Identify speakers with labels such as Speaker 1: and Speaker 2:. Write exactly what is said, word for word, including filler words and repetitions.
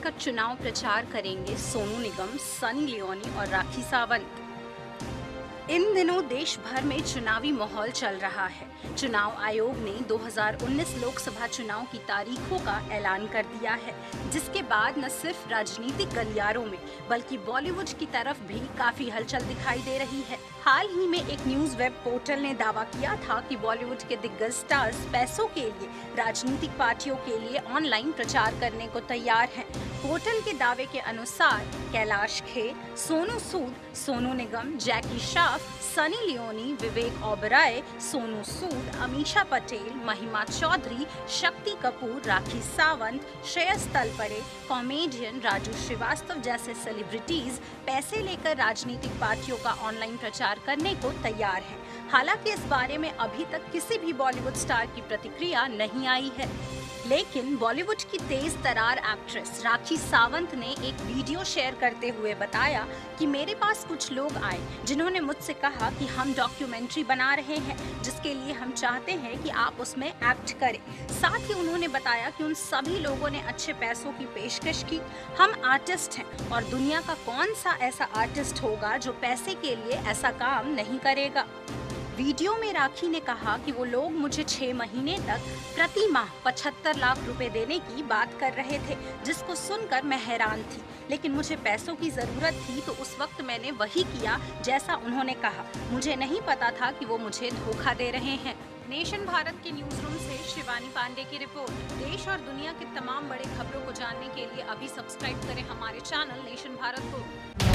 Speaker 1: लेकर चुनाव प्रचार करेंगे सोनू निगम, सनी लियोनी और राखी सावंत। इन दिनों देश भर में चुनावी माहौल चल रहा है। चुनाव आयोग ने दो हज़ार उन्नीस लोकसभा चुनाव की तारीखों का ऐलान कर दिया है, जिसके बाद न सिर्फ राजनीतिक गलियारों में बल्कि बॉलीवुड की तरफ भी काफी हलचल दिखाई दे रही है। हाल ही में एक न्यूज वेब पोर्टल ने दावा किया था कि बॉलीवुड के दिग्गज स्टार्स पैसों के लिए राजनीतिक पार्टियों के लिए ऑनलाइन प्रचार करने को तैयार हैं। पोर्टल के दावे के अनुसार कैलाश खेर, सोनू सूद, सोनू निगम, जैकी श्रॉफ, सनी लियोनी, विवेक ओबराय, सोनू सूद, अमीषा पटेल, महिमा चौधरी, शक्ति कपूर, राखी सावंत, श्रेयस तलपरे, कॉमेडियन राजू श्रीवास्तव जैसे सेलिब्रिटीज पैसे लेकर राजनीतिक पार्टियों का ऑनलाइन प्रचार करने को तैयार हैं। हालांकि इस बारे में अभी तक किसी भी बॉलीवुड स्टार की प्रतिक्रिया नहीं आई है, लेकिन बॉलीवुड की तेज तरार एक्ट्रेस राखी सावंत ने एक वीडियो शेयर करते हुए बताया कि मेरे पास कुछ लोग आए जिन्होंने मुझसे कहा कि हम डॉक्यूमेंट्री बना रहे हैं, जिसके लिए हम चाहते हैं कि आप उसमें एक्ट करें। साथ ही उन्होंने बताया कि उन सभी लोगों ने अच्छे पैसों की पेशकश की। हम आर्टिस्ट हैं और दुनिया का कौन सा ऐसा आर्टिस्ट होगा जो पैसे के लिए ऐसा काम नहीं करेगा। वीडियो में राखी ने कहा कि वो लोग मुझे छह महीने तक प्रति माह पचहत्तर लाख रुपए देने की बात कर रहे थे, जिसको सुनकर मैं हैरान थी, लेकिन मुझे पैसों की जरूरत थी तो उस वक्त मैंने वही किया जैसा उन्होंने कहा। मुझे नहीं पता था कि वो मुझे धोखा दे रहे हैं। नेशन भारत के न्यूज रूम से शिवानी पांडे की रिपोर्ट। देश और दुनिया के तमाम बड़े खबरों को जानने के लिए अभी सब्सक्राइब करें हमारे चैनल नेशन भारत को।